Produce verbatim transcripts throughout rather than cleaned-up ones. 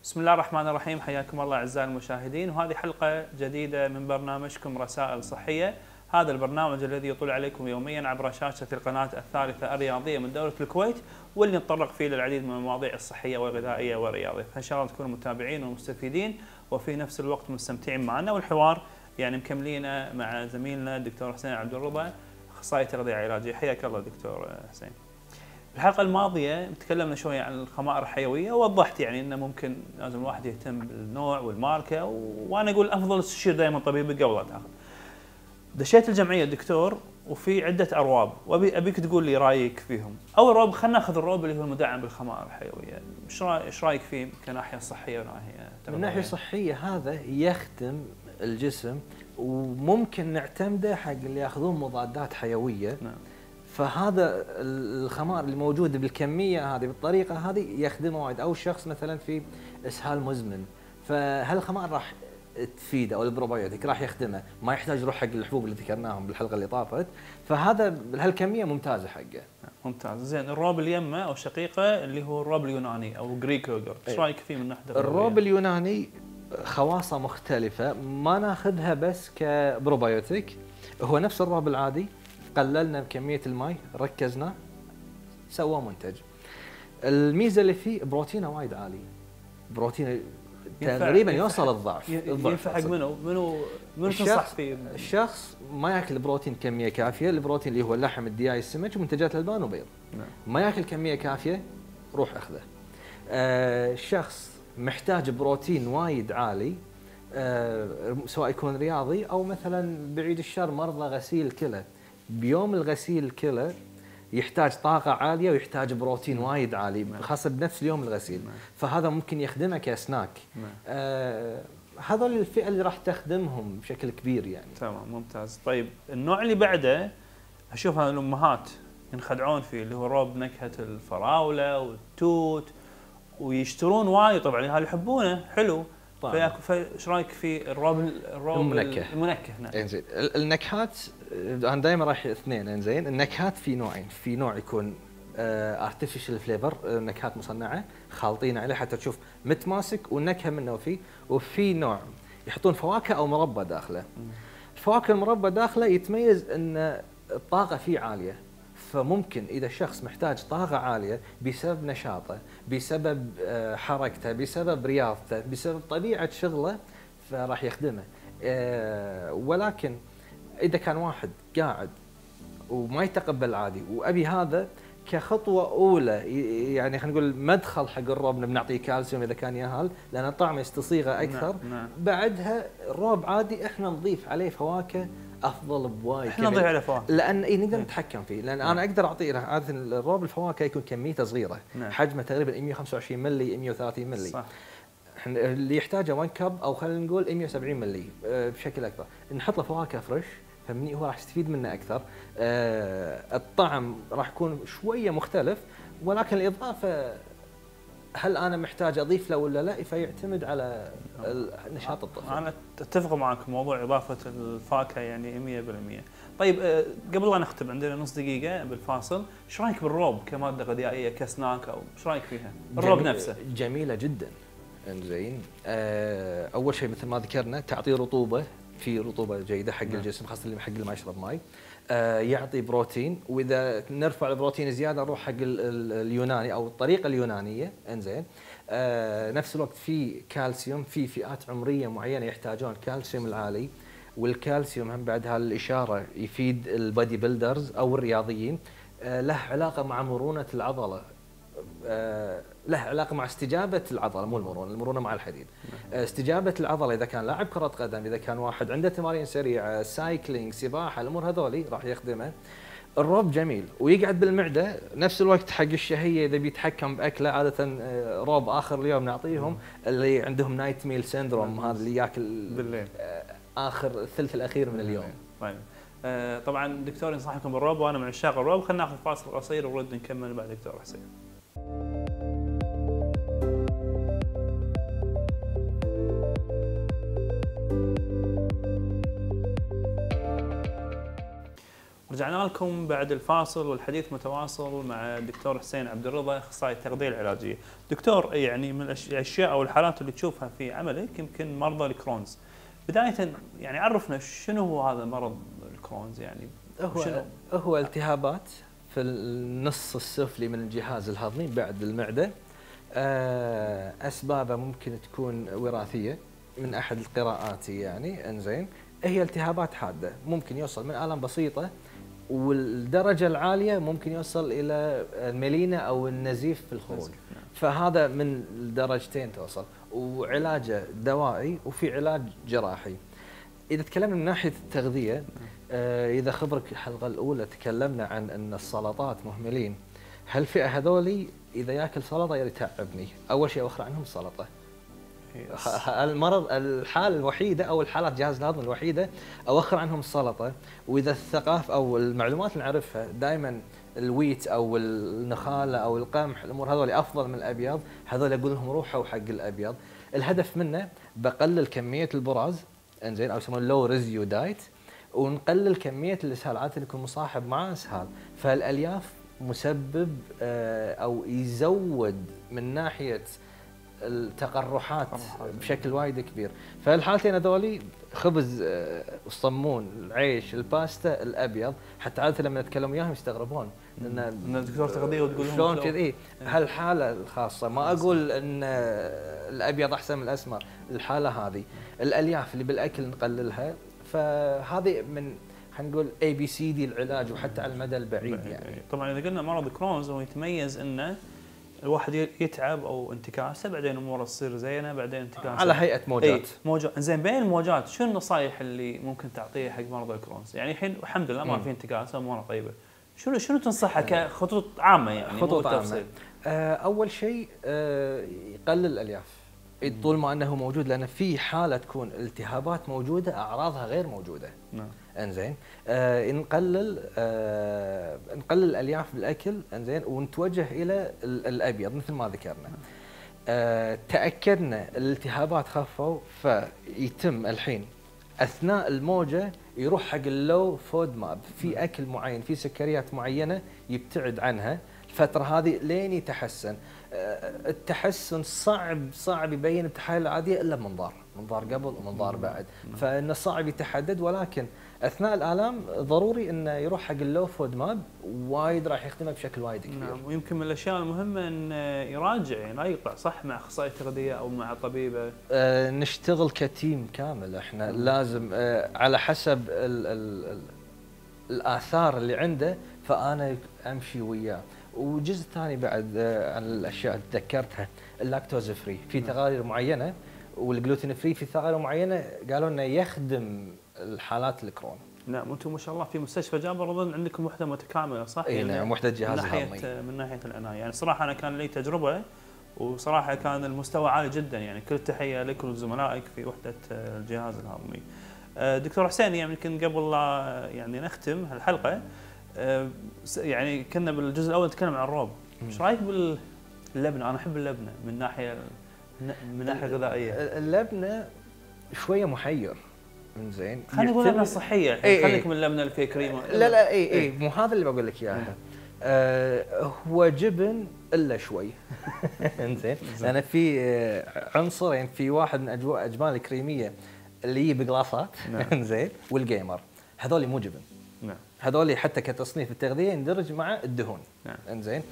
بسم الله الرحمن الرحيم، حياكم الله أعزائي المشاهدين، وهذه حلقة جديدة من برنامجكم رسائل صحية. هذا البرنامج الذي يطل عليكم يوميا عبر شاشة القناة الثالثة الرياضية من دولة الكويت، واللي نتطرق فيه للعديد من المواضيع الصحية والغذائية والرياضية، فإن شاء الله تكونوا متابعين ومستفيدين وفي نفس الوقت مستمتعين معنا. والحوار يعني مكملينه مع زميلنا الدكتور حسين عبد الرضا، أخصائي تغذية علاجية. حياك الله دكتور حسين. الحلقة الماضية تكلمنا شوية عن الخمائر الحيوية، ووضحت يعني انه ممكن لازم الواحد يهتم بالنوع والماركة، وانا اقول افضل تستشير دائما طبيبك قبل لا تاخذ. دشيت الجمعية دكتور وفي عدة ارواب، وابي ابيك تقول لي رايك فيهم. اول روب خلينا ناخذ الروب اللي هو المدعم بالخمائر الحيوية، ايش ايش رايك فيه كناحية صحية وناحية تغذية؟ من ناحية صحية هذا يخدم الجسم، وممكن نعتمده حق اللي ياخذون مضادات حيوية. نعم. فهذا الخمار الموجود بالكميه هذه بالطريقه هذه يخدمه وايد، او الشخص مثلا في اسهال مزمن، فهالخمار راح تفيده، او البروبايوتيك راح يخدمه، ما يحتاج يروح حق الحبوب اللي ذكرناهم بالحلقه اللي طافت، فهذا بهالكميه ممتازه حقه. ممتاز. زين، الروب اليمه او شقيقه اللي هو الروب اليوناني او جريك يوغرت، ايش رايك فيه من ناحيه الروب اليوناني؟ خواصه مختلفه، ما ناخذها بس كبروبايوتيك، هو نفس الروب العادي، قللنا بكميه الماء، ركزنا، سوى منتج. الميزه اللي فيه بروتينه وايد عالي، بروتين تقريبا يوصل الضعف. ينفع حق منو منو منو تنصح فيه؟ الشخص ما ياكل بروتين كميه كافيه، البروتين اللي هو اللحم، الدياي، السمك، ومنتجات الالبان وبيض. نعم. ما ياكل كميه كافيه، روح اخذه. آه الشخص محتاج بروتين وايد عالي، آه سواء يكون رياضي او مثلا بعيد الشر مرضى غسيل كلى، بيوم الغسيل الكلى يحتاج طاقة عالية ويحتاج بروتين وايد عالي، خاصة بنفس اليوم الغسيل، فهذا ممكن يخدمه كسناك. آه هذول الفئة اللي راح تخدمهم بشكل كبير يعني. تمام، ممتاز. طيب النوع اللي بعده أشوفها الأمهات ينخدعون فيه، اللي هو روب نكهة الفراولة والتوت، ويشترون وايد طبعا، هذول يحبونه حلو. فايش رايك في الروب الروب المنكه؟ المنكه نعم. انزين، النكهات انا دائما رايح اثنين. انزين، النكهات في نوعين، في نوع يكون ارتفيشال فليفر، نكهات مصنعه خالطين عليه حتى تشوف متماسك والنكهه منه فيه، وفي نوع يحطون فواكه او مربى داخله. الفواكه المربى داخله يتميز ان الطاقه فيه عاليه، فممكن إذا الشخص محتاج طاقة عالية بسبب نشاطه، بسبب حركته، بسبب رياضته، بسبب طبيعة شغله، فراح يخدمه. ولكن إذا كان واحد قاعد وما يتقبل عادي وأبي هذا كخطوة أولى، يعني خلينا نقول مدخل حق الروب، بنعطيه كالسيوم إذا كان ياهل لأن طعمه يستصيغه أكثر. نعم. نعم. بعدها الروب عادي إحنا نضيف عليه فواكه افضل بوايد، احنا نضيف عليه فواكه لان إيه نقدر نتحكم فيه، لان نعم. انا اقدر اعطيه عاده الروب الفواكه يكون كميته صغيره. نعم. حجمه تقريبا مئة وخمسة وعشرين ملي، مئة وثلاثين ملي. صح. اللي يحتاجه واحد كب او خلينا نقول مئة وسبعين ملي بشكل اكبر، نحط له فواكه فريش، فمني هو راح يستفيد منه اكثر. أه الطعم راح يكون شويه مختلف، ولكن الاضافه هل انا محتاج اضيف له ولا لا، فيعتمد على نشاط الطفل. انا اتفق معك موضوع اضافه الفاكهه يعني مئة بالمئة. طيب قبل لا نختم عندنا نص دقيقه بالفاصل، ايش رايك بالروب كماده غذائيه كسناك، او ايش رايك فيها الروب جميل نفسه؟ جميله جدا. انزين، اول شيء مثل ما ذكرنا تعطي رطوبه، في رطوبه جيده حق الجسم، خاصه اللي حق اللي ما يشرب ماي. يعطي بروتين، واذا نرفع البروتين زياده نروح حق اليوناني او الطريقه اليونانيه. انزين، آه نفس الوقت في كالسيوم، في فئات عمريه معينه يحتاجون الكالسيوم العالي، والكالسيوم هم بعد هالاشاره يفيد البادي بيلدرز او الرياضيين. آه له علاقه مع مرونه العضله، آه له علاقه مع استجابه العضله، مو المرونه، المرونه مع الحديد. آه استجابه العضله اذا كان لاعب كره قدم، اذا كان واحد عنده تمارين سريعه، سايكلينج، سباحه، الامور هذولي راح يخدمه. الروب جميل ويقعد بالمعده، نفس الوقت حق الشهيه اذا بيتحكم باكله، عاده روب اخر اليوم نعطيهم اللي عندهم نايت ميل سيندروم، هذا اللي ياكل بالليل اخر الثلث الاخير من اليوم. طيب آه طبعا دكتور ينصحكم بالروب، وانا من عشاق الروب. خلينا ناخذ فاصل قصير ونرد نكمل بعد دكتور حسين. رجعنا لكم بعد الفاصل والحديث متواصل مع الدكتور حسين عبد الرضا اخصائي التغذيه العلاجيه. دكتور، يعني من الاشياء او الحالات اللي تشوفها في عملك يمكن مرضى الكرونز. بدايه يعني عرفنا شنو هو هذا مرض الكرونز يعني؟ هو شنو؟ هو التهابات في النص السفلي من الجهاز الهضمي بعد المعده. اسبابها ممكن تكون وراثيه من احد القراءات يعني. انزين، هي التهابات حاده، ممكن يوصل من الام بسيطه، والدرجه العاليه ممكن يوصل الى الميلينا او النزيف في الخروج. فهذا من الدرجتين توصل، وعلاجه دوائي وفي علاج جراحي. اذا تكلمنا من ناحيه التغذيه، آه اذا خبرك الحلقه الاولى تكلمنا عن ان السلطات مهملين. هالفئه هذولي اذا ياكل سلطه يتعبني، اول شيء اوخر عنهم السلطه. المرض الحاله الوحيده او الحالات جهاز الهضم الوحيده اوخر عنهم السلطه. واذا الثقافه او المعلومات اللي نعرفها دائما الويت او النخاله او القمح، الامور هذول افضل من الابيض، هذول اقول لهم روحوا حق الابيض. الهدف منه بقلل كميه البراز، انزين، او يسمونه لو ريزيو دايت، ونقلل كميه الاسهال، عاده يكون مصاحب معه اسهال. فالالياف مسبب او يزود من ناحيه التقرحات بشكل وايد كبير. فالحالتين هذولي خبز الصمون، العيش، الباستا الابيض، حتى عاده لما نتكلم وياهم يستغربون ان دكتور تغذيه وتقول لهم شلون كذي. هالحاله الخاصه ما اقول ان الابيض احسن من الاسمر، الحاله هذه الالياف اللي بالاكل نقللها. فهذه من خلينا نقول اي بي سي دي العلاج، وحتى على المدى البعيد يعني. طبعا اذا قلنا مرض كرونز هو يتميز انه الواحد يتعب او انتكاسه، بعدين اموره تصير زينه، بعدين انتكاسه على هيئه موجات. اي موجات. زين، بين الموجات شنو النصائح اللي ممكن تعطيها حق مرضى الكرونز؟ يعني الحين الحمد لله ما في انتكاسه، اموره طيبه. شنو شنو تنصحها كخطوط عامه يعني؟ خطوط عامه. آه اول شيء آه يقلل الالياف طول ما انه موجود، لان في حاله تكون التهابات موجوده اعراضها غير موجوده. نعم. انزين، آه نقلل آه نقلل الالياف بالاكل، انزين، ونتوجه الى الابيض مثل ما ذكرنا. آه تاكدنا الالتهابات خفوا، فيتم الحين اثناء الموجه يروح حق اللو فود ماب، في اكل معين، في سكريات معينه يبتعد عنها الفتره هذه لين يتحسن. التحسن صعب صعب يبين بالتحاليل العاديه الا بمنظار، منظار قبل ومنظار بعد، فانه صعب يتحدد. ولكن اثناء الالام ضروري انه يروح حق اللو فود ماب، وايد راح يخدمه بشكل وايد كبير. نعم، ويمكن من الاشياء المهمه انه يراجع، يعني لا يقطع صح مع اخصائي تغذيه او مع طبيبه. آه نشتغل كتيم كامل احنا. مم. لازم آه على حسب ال ال ال الاثار اللي عنده، فانا امشي وياه. وجزء ثاني بعد عن الاشياء اللي تذكرتها، اللاكتوز فري في تغير معينه، والجلوتين فري في تغير معينه قالوا انه يخدم الحالات الكرون. نعم، وانتم ما شاء الله في مستشفى جابر اظن عندكم وحده متكامله صح؟ اي نعم، وحده جهاز الهضمي من ناحيه العنايه. يعني صراحه انا كان لي تجربه، وصراحه كان المستوى عالي جدا، يعني كل التحيه لك ولزملائك في وحده الجهاز الهضمي. دكتور حسين، يعني يمكن قبل لا يعني نختم الحلقه، يعني كنا بالجزء الاول نتكلم عن الروب، ايش رايك باللبنه؟ انا احب اللبنه من ناحيه من ناحيه غذائيه. اللبنه شويه محير. زين، خلينا نقول لبنه صحيه الحين، خليك من اللبنه اللي فيها كريمه. لا لا اي اي مو هذا اللي بقول لك اياها. آه هو جبن الا شوي. انزين، لان في عنصرين، في واحد من اجواء اجمال الكريميه اللي هي بقلاصات، انزين، والجيمر، هذول مو جبن. نعم، هذول حتى كتصنيف التغذيه يندرج مع الدهون. نعم. انزين،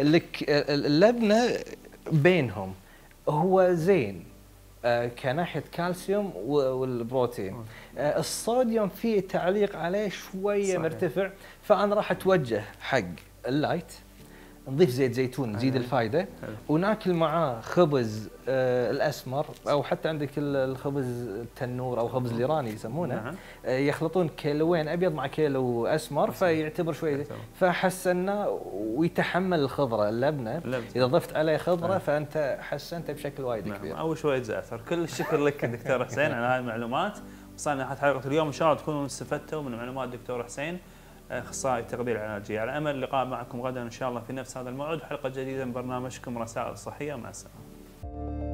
اللبنه بينهم، هو زين آه كناحيه كالسيوم والبروتين. آه الصوديوم فيه تعليق عليه شويه صحيح. مرتفع، فانا راح اتوجه حق اللايت، نضيف زيت زيتون نزيد الفائده، وناكل معاه خبز آه الاسمر، او حتى عندك الخبز التنور او خبز الايراني يسمونه. آه يخلطون كيلوين ابيض مع كيلو اسمر، فيعتبر شوي، فحسنا ويتحمل الخضره اللبنه. اذا ضفت عليه خضره فانت حسنته بشكل وايد كبير. نعم، او شويه زعتر. كل الشكر لك دكتور حسين على هذه المعلومات. وصلنا لنهايه حلقه اليوم، ان شاء الله تكونوا استفدتوا من معلومات الدكتور حسين اخصائي التغذيه العلاجيه. على امل اللقاء معكم غدا ان شاء الله في نفس هذا الموعد، حلقه جديده من برنامجكم رسائل صحيه. مع السلامه.